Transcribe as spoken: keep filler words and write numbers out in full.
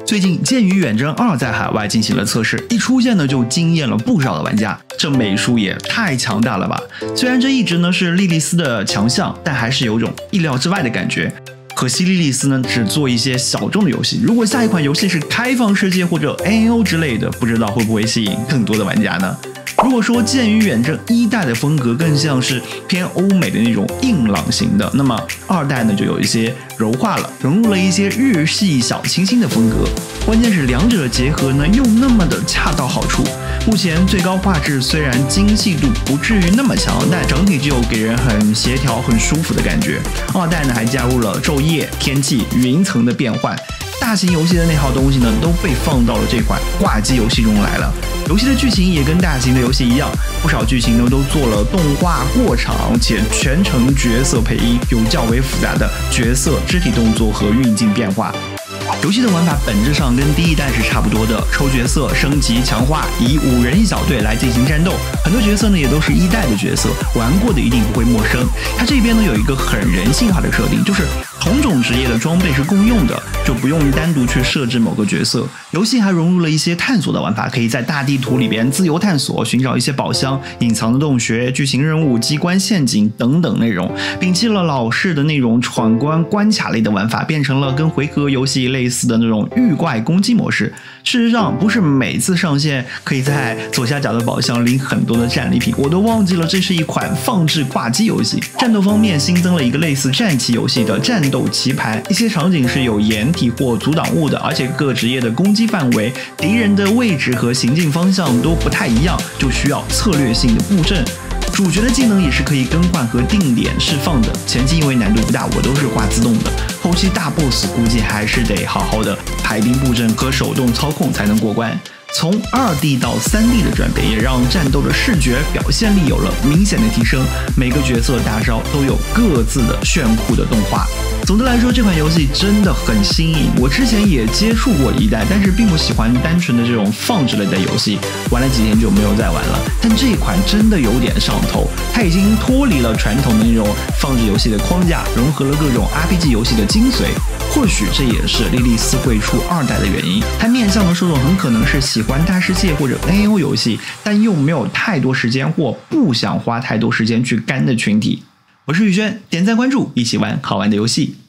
最近《剑与远征二》在海外进行了测试，一出现呢就惊艳了不少的玩家，这美术也太强大了吧！虽然这一直呢是莉莉丝的强项，但还是有种意料之外的感觉。可惜莉莉丝呢只做一些小众的游戏，如果下一款游戏是开放世界或者 M M O 之类的，不知道会不会吸引更多的玩家呢？如果说《剑与远征》一代的风格更像是偏欧美的那种硬朗型的，那么二代呢就有一些柔化了，融入了一些日系小清新的风格。关键是两者的结合呢又那么的恰到好处。目前最高画质虽然精细度不至于那么强，但整体就给人很协调、很舒服的感觉。二代呢还加入了昼夜、天气、云层的变换。大型游戏的那套东西呢，都被放到了这款挂机游戏中来了。游戏的剧情也跟大型的游戏一样，不少剧情呢都做了动画过场，且全程角色配音，有较为复杂的角色肢体动作和运镜变化。游戏的玩法本质上跟第一代是差不多的，抽角色、升级、强化，以五人一小队来进行战斗。很多角色呢也都是一代的角色，玩过的一定不会陌生。它这边呢有一个很人性化的设定，就是同种职业的装备是共用的，就不用单独去设置某个角色。游戏还融入了一些探索的玩法，可以在大地图里边自由探索，寻找一些宝箱、隐藏的洞穴、剧情任务、机关陷阱等等内容，摒弃了老式的那种闯关关卡类的玩法，变成了跟回合游戏类似的那种遇怪攻击模式。事实上，不是每次上线可以在左下角的宝箱领很多的战利品，我都忘记了这是一款放置挂机游戏。战斗方面新增了一个类似战棋游戏的战斗棋盘，一些场景是有掩体或阻挡物的，而且各职业的攻击范围、敌人的位置和行进方向都不太一样，就需要策略性的布阵。主角的技能也是可以更换和定点释放的，前期因为难度不大，我都是挂自动的。后期大 boss 估计还是得好好的排兵布阵和手动操控才能过关。从 二 D 到 三 D 的转变也让战斗的视觉表现力有了明显的提升，每个角色大招都有各自的炫酷的动画。总的来说，这款游戏真的很新颖。我之前也接触过一代，但是并不喜欢单纯的这种放置类的游戏，玩了几天就没有再玩了。但这一款真的有点上头，它已经脱离了传统的那种放置游戏的框架，融合了各种 R P G 游戏的精髓。或许这也是莉莉丝会出二代的原因，它面向的受众很可能是喜欢大世界或者 M M O 游戏，但又没有太多时间或不想花太多时间去干的群体。我是宇轩，点赞关注，一起玩好玩的游戏。